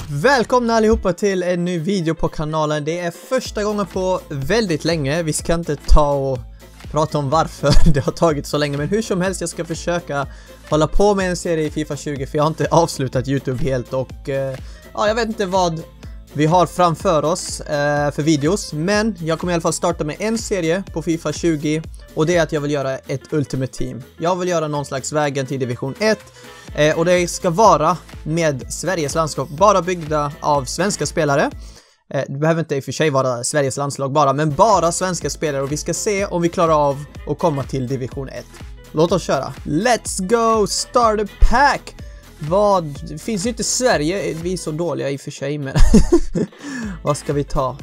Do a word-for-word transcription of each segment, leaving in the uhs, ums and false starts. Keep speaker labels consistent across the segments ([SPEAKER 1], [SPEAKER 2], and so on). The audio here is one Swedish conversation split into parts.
[SPEAKER 1] Välkomna allihopa till en ny video på kanalen. Det är första gången på väldigt länge. Vi ska inte ta och prata om varför det har tagit så länge, men hur som helst, jag ska försöka hålla på med en serie i FIFA tjugo, för jag har inte avslutat YouTube helt och eh, ja, jag vet inte vad vi har framför oss eh, för videos, men jag kommer i alla fall starta med en serie på FIFA tjugo, och det är att jag vill göra ett Ultimate Team. Jag vill göra någon slags vägen till division ett, eh, och det ska vara med Sveriges landskap, bara byggda av svenska spelare. Eh, det behöver inte i och för sig vara Sveriges landslag bara, men bara svenska spelare, och vi ska se om vi klarar av att komma till division ett. Låt oss köra. Let's go! Start a pack! Vad? Det finns ju inte Sverige, vi är så dåliga i och för sig, men vad ska vi ta?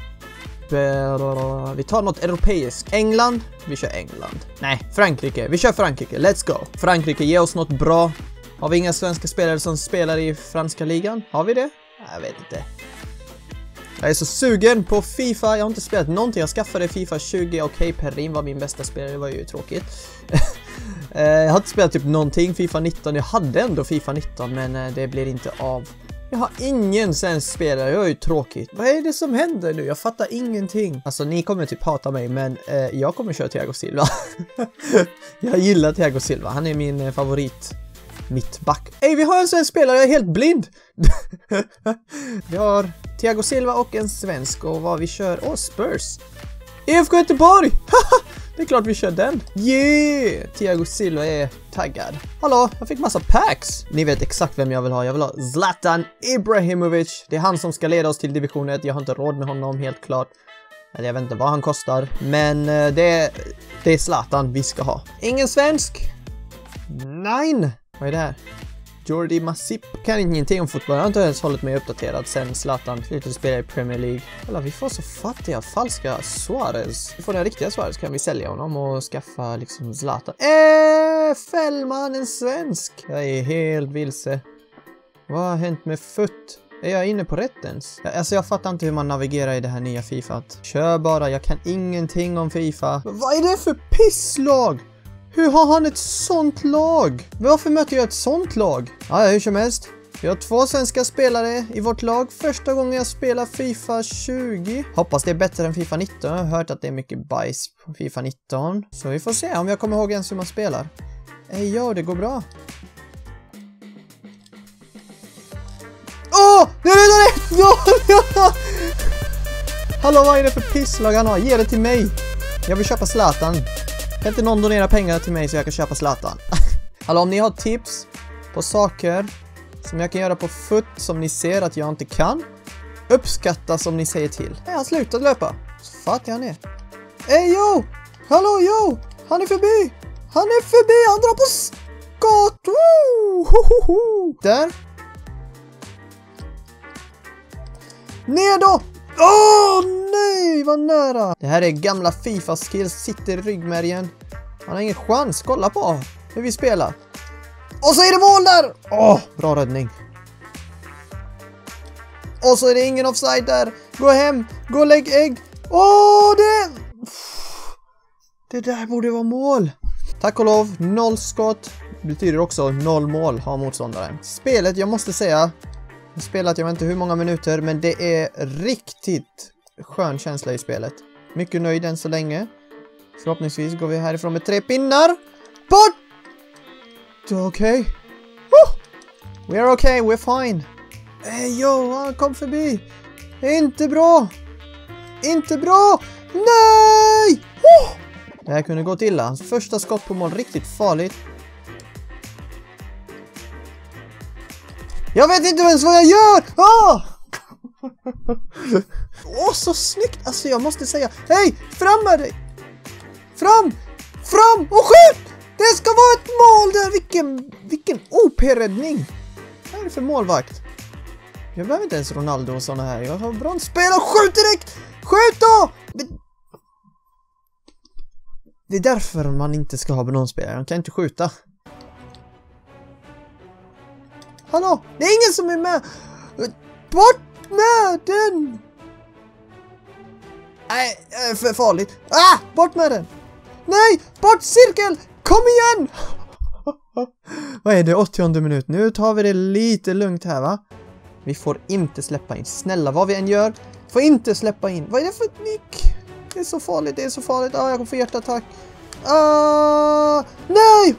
[SPEAKER 1] Vi tar något europeiskt. England? Vi kör England. Nej, Frankrike. Vi kör Frankrike. Let's go. Frankrike, ge oss något bra. Har vi inga svenska spelare som spelar i franska ligan? Har vi det? Jag vet inte. Jag är så sugen på FIFA. Jag har inte spelat någonting. Jag skaffade FIFA tjugo. Okej, okay, Perrin var min bästa spelare. Det var ju tråkigt. Jag har inte spelat typ någonting. FIFA nitton. Jag hade ändå FIFA nitton, men det blir inte av. Jag har ingen svensk spelare. Det är ju tråkigt. Vad är det som händer nu? Jag fattar ingenting. Alltså, ni kommer typ hata mig, men eh, jag kommer köra Thiago Silva. Jag gillar Thiago Silva. Han är min eh, favorit mittback. Ey, vi har en svensk spelare. Jag är helt blind. Vi har Thiago Silva och en svensk. Och vad vi kör? Åh, oh, Spurs. E F K Göteborg. Det är klart vi kör den. Yeah! Thiago Silva är taggad. Hallå, jag fick massa packs. Ni vet exakt vem jag vill ha. Jag vill ha Zlatan Ibrahimovic. Det är han som ska leda oss till division ett. Jag har inte råd med honom, helt klart. Eller jag vet inte vad han kostar. Men det är, det är Zlatan vi ska ha. Ingen svensk. Nej. Vad är det här? Jordi Masip. Kan ingenting om fotboll. Jag har inte ens hållit mig uppdaterad sen Zlatan slutade spela i Premier League. Eller vi får så fattiga, falska Suarez. Vi får den riktiga Suarez, kan vi sälja honom och skaffa liksom Zlatan. Äh, Fällman, en svensk. Jag är helt vilse. Vad har hänt med Foot? Är jag inne på rätt ens? Alltså jag fattar inte hur man navigerar i det här nya FIFA. Kör bara, jag kan ingenting om FIFA. Vad är det för pisslag? Hur har han ett sånt lag? Varför möter jag ett sånt lag? Ja, hur som helst. Vi har två svenska spelare i vårt lag. Första gången jag spelar FIFA tjugo. Hoppas det är bättre än FIFA nitton. Jag har hört att det är mycket bajs på FIFA nitton. Så vi får se om jag kommer ihåg ens hur man spelar. Ej, ja, det går bra. Åh! Nej, nej, nej! Ja, ja! Hallå, vad är det för pisslag han har? Ge det till mig. Jag vill köpa Zlatan. Kan inte någon donera pengar till mig så jag kan köpa Zlatan? Hallå, om ni har tips på saker som jag kan göra på Foot som ni ser att jag inte kan, uppskatta som ni säger till. Nej, han slutat löpa. Så fattig han är. Ey, yo! Hallå, yo! Han är förbi! Han är förbi! Han drar på skott! Woo! Ho, ho, ho. Där. Ner då! Åh, oh, nej, vad nära. Det här är gamla FIFA-skills, sitter i ryggmärgen. Han har ingen chans, kolla på hur vi spelar. Och så är det mål där. Åh, oh, bra räddning. Och så är det ingen offside där. Gå hem, gå och lägg ägg. Åh, oh, det... Det där borde vara mål. Tack och lov, noll skott. Det betyder också noll mål har motståndaren. Spelet, jag måste säga... Jag har spelat, jag vet inte hur många minuter, men det är riktigt skön känsla i spelet. Mycket nöjd än så länge. Förhoppningsvis går vi härifrån med tre pinnar. Bort! Okej. Okay. We are okay, we're fine. Hey, yo, han kom förbi. Inte bra. Inte bra. Nej! Oh! Det här kunde gå illa. Hans första skott på mål, riktigt farligt. Jag vet inte ens vad jag gör! Åh, oh! Så snyggt! Alltså jag måste säga, hej! Fram med dig! Fram! Fram! Och skjut! Det ska vara ett mål där! Vilken, vilken O P-räddning! Vad är det för målvakt? Jag behöver inte ens Ronaldo och såna här. Jag har bronsspel och skjut direkt! Skjut då! Det är därför man inte ska ha bronsspelare. Man kan inte skjuta. Hallå, det är ingen som är med. Bort med den. Nej, för farligt. Ah, bort med den. Nej, bort cirkel. Kom igen. Vad är det, åttionde minut? Nu tar vi det lite lugnt här, va? Vi får inte släppa in. Snälla, vad vi än gör, får inte släppa in. Vad är det för ett nick? Det är så farligt, det är så farligt. Ah, jag kommer få hjärtattack. Ah, nej!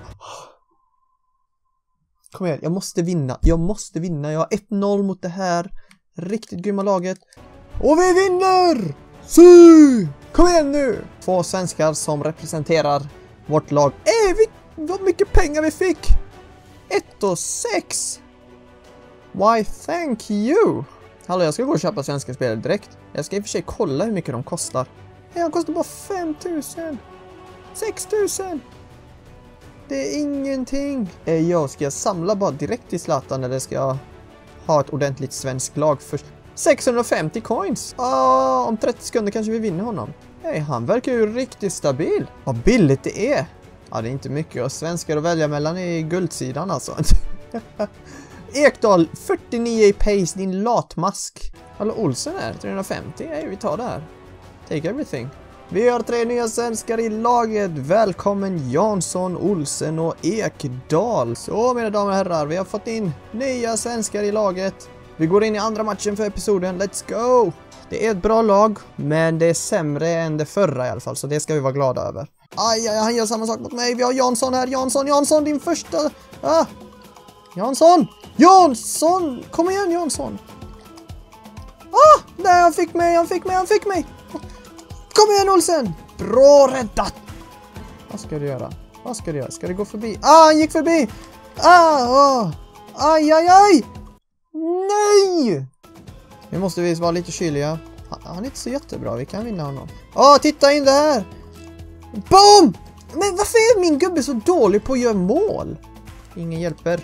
[SPEAKER 1] Kom igen, jag måste vinna. Jag måste vinna. Jag har ett noll mot det här riktigt grymma laget. Och vi vinner! Si! Kom igen nu! Två svenskar som representerar vårt lag. Eh, vi, vad mycket pengar vi fick! ett och sex! Why, thank you! Hallå, jag ska gå och köpa svenska spelare direkt. Jag ska i och för sig kolla hur mycket de kostar. Nej, de kostar bara fem tusen. sex tusen. Det är ingenting. Eh, jag ska jag samla bara direkt till Zlatan eller ska jag ha ett ordentligt svenskt lag först? sexhundrafemtio coins. Ah, om trettio sekunder kanske vi vinner honom. Nej, han verkar ju riktigt stabil. Vad billigt det är. Ja, det är inte mycket. Och svenskar att välja mellan i guldsidan alltså. Ekdal, fyrtionio i pace, din latmask. Hallå, Olsen är trehundrafemtio. Nej, vi tar det här. Take everything. Vi har tre nya svenskar i laget. Välkommen Jansson, Olsen och Ekdal. Så mina damer och herrar, vi har fått in nya svenskar i laget. Vi går in i andra matchen för episoden. Let's go! Det är ett bra lag, men det är sämre än det förra i alla fall. Så det ska vi vara glada över. Aj, aj, han gör samma sak mot mig. Vi har Jansson här. Jansson, Jansson, din första... Ah! Jansson! Jansson! Kom igen, Jansson! Ah! Nej, han fick mig, han fick mig, han fick mig! Kom igen, Olsen! Bra räddat! Vad ska du göra? Vad ska du göra? Ska du gå förbi? Ah, han gick förbi! Ah! ah. Aj, aj, aj! Nej! Nu måste vi vara lite kyliga. Han, han är inte så jättebra, vi kan vinna honom. Ah, titta in det här! Boom! Men varför är min gubbe så dålig på att göra mål? Ingen hjälper.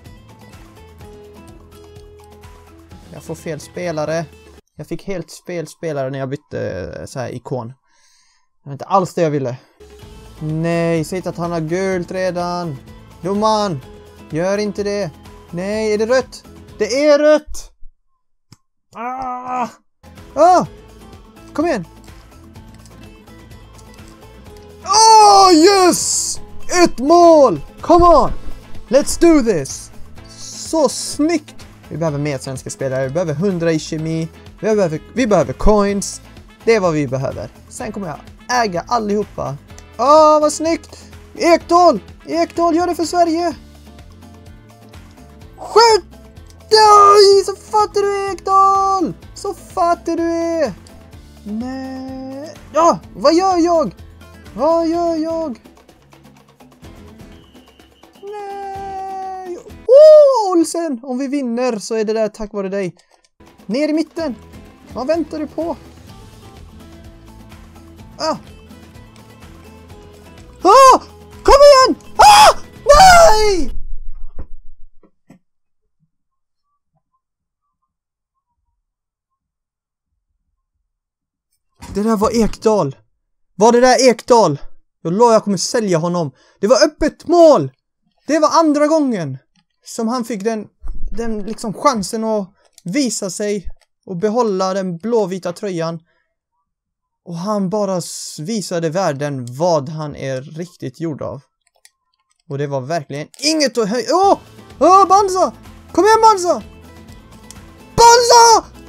[SPEAKER 1] Jag får fel spelare. Jag fick helt fel spelare när jag bytte så här ikon. Det var inte alls det jag ville. Nej, säg att han har gult redan. Domaren, gör inte det. Nej, är det rött? Det är rött! Ah! Ah! Kom igen! Oh, yes! Ett mål! Come on! Let's do this! Så snyggt! Vi behöver mer svenska spelare. Vi behöver hundra i kemi. Vi behöver, vi behöver coins. Det är vad vi behöver. Sen kommer jag äga allihopa. Åh, oh, vad snyggt! Ekdal! Ekdal, gör det för Sverige! Skjut! Nej, så fattar du Ekdal! Så fattar du är! Nej... Ja, vad gör jag? Vad gör jag? Nej... Oh, Olsen! Om vi vinner så är det där tack vare dig. Ner i mitten! Vad väntar du på? Ah! Ah! Kom igen! Ah! Nej! Det där var Ekdal. Var det där Ekdal? Jag lovar jag kommer sälja honom. Det var öppet mål. Det var andra gången som han fick den, den liksom chansen att visa sig och behålla den blåvita tröjan. Och han bara visade världen vad han är riktigt gjord av. Och det var verkligen inget att höja. Åh! Åh, Banza! Kom igen, Banza! Banza!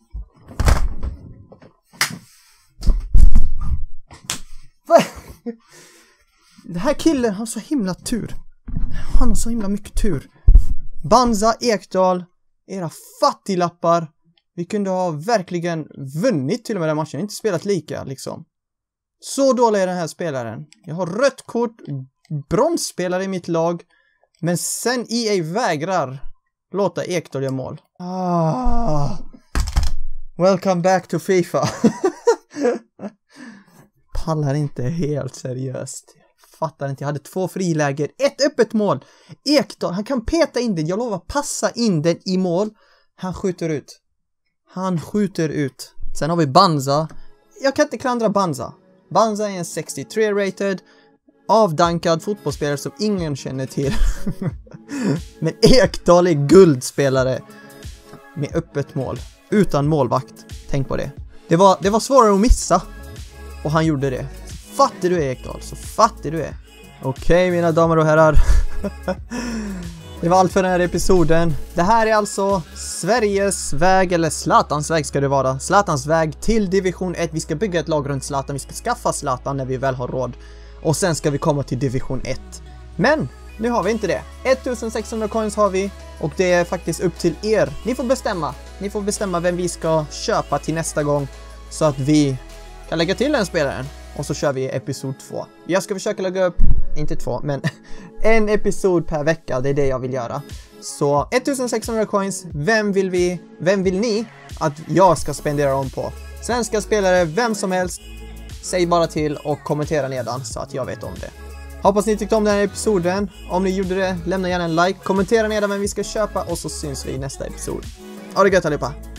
[SPEAKER 1] Det här killen har så himla tur. Han har så himla mycket tur. Banza, Ekdal, era fattiglappar. Vi kunde ha verkligen vunnit till och med den matchen. Inte spelat lika liksom. Så dålig är den här spelaren. Jag har rött kort, bronsspelare i mitt lag. Men sen E A vägrar låta Ekdal göra mål. Ah. Welcome back to FIFA. Pallar inte helt seriöst. Fattar inte, jag hade två friläger. Ett öppet mål. Ekdal, han kan peta in den. Jag lovar, passa in den i mål. Han skjuter ut. Han skjuter ut. Sen har vi Banza. Jag kan inte klandra Banza. Banza är en sextiotre rated. Avdankad fotbollsspelare som ingen känner till. Men Ekdal är guldspelare. Med öppet mål. Utan målvakt. Tänk på det. Det var, det var svårare att missa. Och han gjorde det. Fattig du är, Ekdal. Så fattig du är. Okej, okay, mina damer och herrar. Det var allt för den här episoden. Det här är alltså Sveriges väg, eller Zlatans väg ska det vara. Zlatans väg till division ett. Vi ska bygga ett lag runt Zlatan. Vi ska skaffa Zlatan när vi väl har råd. Och sen ska vi komma till division ett. Men nu har vi inte det. sextonhundra coins har vi. Och det är faktiskt upp till er. Ni får bestämma. Ni får bestämma vem vi ska köpa till nästa gång. Så att vi kan lägga till den spelaren. Och så kör vi episod två. Jag ska försöka lägga upp, inte två, men en episod per vecka. Det är det jag vill göra. Så sextonhundra coins, vem vill vi, vem vill ni att jag ska spendera dem på? Svenska spelare, vem som helst. Säg bara till och kommentera nedan så att jag vet om det. Hoppas ni tyckte om den här episoden. Om ni gjorde det, lämna gärna en like. Kommentera nedan vem vi ska köpa och så syns vi i nästa episod. Ha det gött allihopa!